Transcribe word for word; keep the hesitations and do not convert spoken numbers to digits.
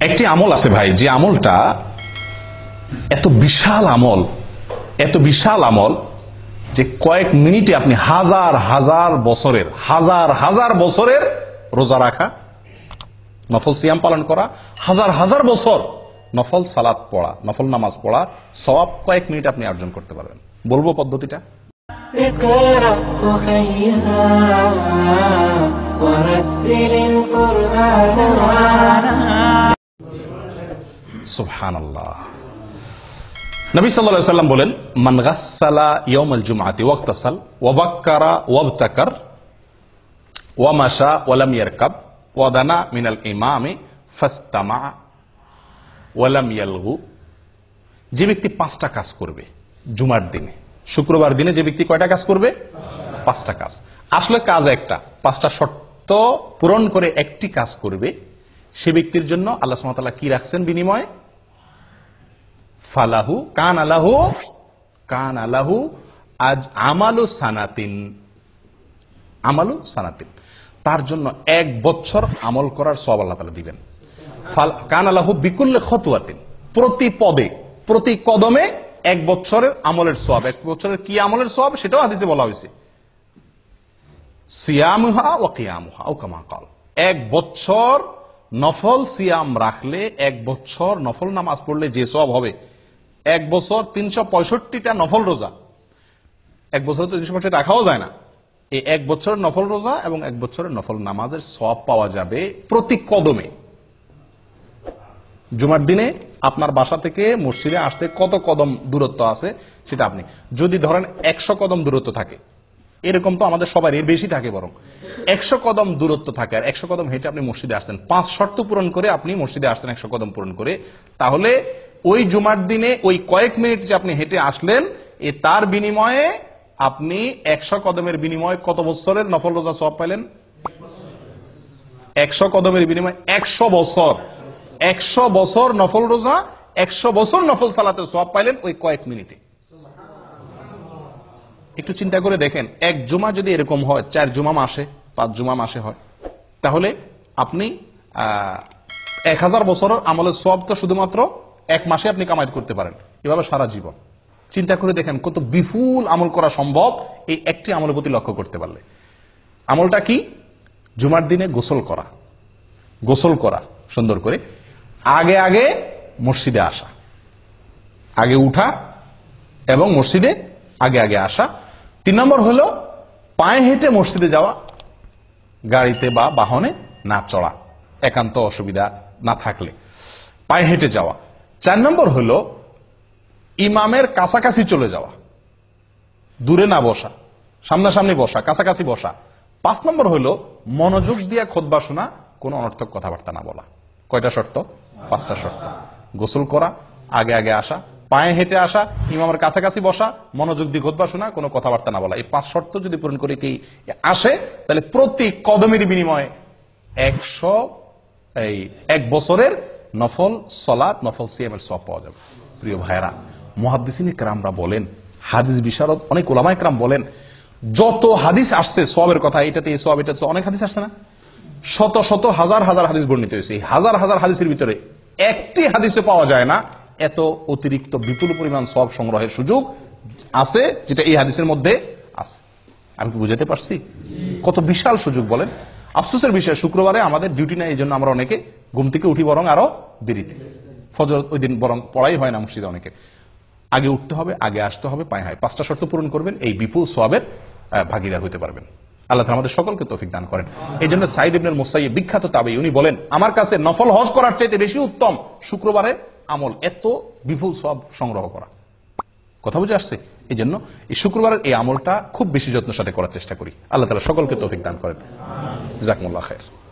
একটি আমল আছে ভাই, যে আমলটা এত বিশাল আমল, এত বিশাল আমল যে কয়েক মিনিটে আপনি হাজার হাজার বছরের হাজার হাজার বছরের রোজা রাখা, নফল সিয়াম পালন করা, হাজার হাজার বছর নফল সালাত পড়া, নফল নামাজ পড়া সওয়াব কয়েক মিনিট আপনি অর্জন করতে পারবেন। বলবো পদ্ধতিটা? সুবহানাল্লাহ। নবী সাল্লাল্লাহু আলাইহি ওয়াসাল্লাম বলেন, মান গাসসালা ইয়াউমাল জুমআতি ওয়াক্তাসাল ওয়া বাক্কারা ওয়াবতাকার ওয়া মাশা ওয়া লাম ইয়ারকাব ওয়া দানা মিনাল ইমামি ফাস্তামা ওয়া লাম ইয়ালগু। যে ব্যক্তি পাঁচটা কাজ করবে জুমার দিনে, শুক্রবার দিনে যে ব্যক্তি কয়টা কাজ করবে? পাঁচটা কাজ। আসলে কাজ একটা, পাঁচটা শর্ত পূরণ করে একটি কাজ করবে, সে ব্যক্তির জন্য আল্লাহ সুবহানাহু ওয়া তাআলা কি রাখছেন বিনিময়? ফালাহু কান আলাহু কান আলাহু আজ আমালু সানাতিন, আমালু সানাতিন, তার জন্য এক বছর আমল করার সওয়াব আল্লাহ তাআলা দিবেন। কান আলাহু বিকুল্লি খতওয়াতিন, প্রতি পদে প্রতি কদমে এক বছরের আমলের সওয়াব। এক বছরের কি আমলের সওয়াব সেটাও হাদিসে বলা হয়েছে, সিয়ামুহা ওয়া কিয়ামুহা আও কামা ক্বাল। এক বছর নফল সিয়াম রাখলে, এক বছর নফল নামাজ পড়লে যে সওয়াব হবে, এক বছর তিনশো পঁয়ষট্টিটা নফল রোজা, এক বছর তো তিনশো পঁয়ষট্টি রাখাও যায় না, এই এক বছরের নফল রোজা এবং এক বছরের নফল নামাজের সওয়াব পাওয়া যাবে প্রতি কদমে। জুমার দিনে আপনার বাসা থেকে মসজিদে আসতে কত কদম দূরত্ব আছে সেটা আপনি যদি ধরেন একশো কদম দূরত্ব থাকে, এরকম তো আমাদের সবার এর বেশি থাকে, বরং একশো কদম দূরত্ব থাকে, আর একশো কদম হেঁটে আপনি মসজিদে আসছেন, পাঁচ শর্ত পূরণ করে আপনি মসজিদে আসছেন একশো কদম পূরণ করে, তাহলে ওই জুমার দিনে ওই কয়েক মিনিট যে আপনি হেঁটে আসলেন, এ তার বিনিময়ে আপনি একশো কদমের বিনিময়ে কত বছরের নফল রোজা সওয়াব পাইলেন? একশো কদমের বিনিময়ে একশো বছর, একশো বছর নফল রোজা, একশো বছর নফল সালাতের সওয়াব পাইলেন ওই কয়েক মিনিটে। একটু চিন্তা করে দেখেন, এক জুমা যদি এরকম হয়, চার জুমা মাসে, পাঁচ জুমা মাসে হয়, তাহলে আপনি আহ এক হাজার বছরের আমলের সওয়াব তো শুধুমাত্র এক মাসে আপনি কামাই করতে পারেন, এভাবে সারা জীবন। চিন্তা করে দেখেন কত বিপুল আমল করা সম্ভব এই একটি আমলের প্রতি লক্ষ্য করতে পারলে। আমলটা কি? জুমার দিনে গোসল করা, গোসল করা সুন্দর করে, আগে আগে মসজিদে আসা, আগে উঠা এবং মসজিদে আগে আগে আসা। তিন নম্বর হলো পায়ে হেঁটে মসজিদে যাওয়া, গাড়িতে বা বাহনে না চড়া, একান্ত অসুবিধা না থাকলে পায়ে হেঁটে যাওয়া। চার নম্বর হলো ইমামের কাছাকাছি চলে যাওয়া, দূরে না বসা, সামনাসামনি বসা, কাছাকাছি বসা। পাঁচ নম্বর হলো মনোযোগ দিয়ে খুতবা শোনা, কোনো অনর্থক কথাবার্তা না বলা। কয়টা শর্ত? পাঁচটা শর্ত। গোসল করা, আগে আগে আসা, পায়ে হেঁটে আসা, ইমামের কাছাকাছি বসা, মনোযোগ দিয়ে খুতবা শোনা, কোনো কথাবার্তা না বলা। এই পাঁচ শর্ত যদি পূরণ করে কি আসে, তাহলে প্রতি কদমের বিনিময়ে একশো এই এক বছরের নফল সলাত, নফল সিয়ামের সওয়াব পাওয়া যাবে। প্রিয় ভাইরা, মুহাদ্দিসিন ইকরামরা বলেন, হাদিস বিশারদ অনেক উলামা ইকরাম বলেন, যত হাদিস আসছে সওয়াবের কথা, এটাতে এই সওয়াব, এটাতে অনেক হাদিস আসছে না, শত শত হাজার হাজার হাদিস বর্ণিত হয়েছে। হাজার হাজার হাদিসের ভিতরে একটি হাদিসে পাওয়া যায় না এত অতিরিক্ত বিপুল পরিমাণ সওয়াব সংগ্রহের সুযোগ আছে যেটা এই হাদিসের মধ্যে আছে। আমি কি বুঝাতে পারছি? কত বিশাল সুযোগ বলেন। আফসোসের বিষয়, শুক্রবারে আমাদের ডিউটি নেই, এই জন্য আমরা অনেকে ঘুম থেকে উঠি বরং আরো দেরিতে, ফজর ওই দিন বরং পড়াই হয় না মসজিদে অনেকে। আগে উঠতে হবে, আগে আসতে হবে, পায়ে হয়, পাঁচটা শর্ত পূরণ করবেন, এই বিপুল সওয়াবের ভাগীদার হতে পারবেন। আল্লাহ তাআলা আমাদের সকলকে তৌফিক দান করেন। এই জন্য সাইদ ইবনুল মুসাইয়্যিব বিখ্যাত তাবেঈ, উনি বলেন, আমার কাছে নফল হজ করার চাইতে বেশি উত্তম শুক্রবারে আমল, এত বিপুল সওয়াব সংগ্রহ করা। কথা বুঝে আসছে? এই জন্য এই শুক্রবারের এই আমলটা খুব বেশি যত্নের সাথে করার চেষ্টা করি। আল্লাহ তাআলা সকলকে তৌফিক দান করেন। জাযাকুমুল্লাহ খাইর।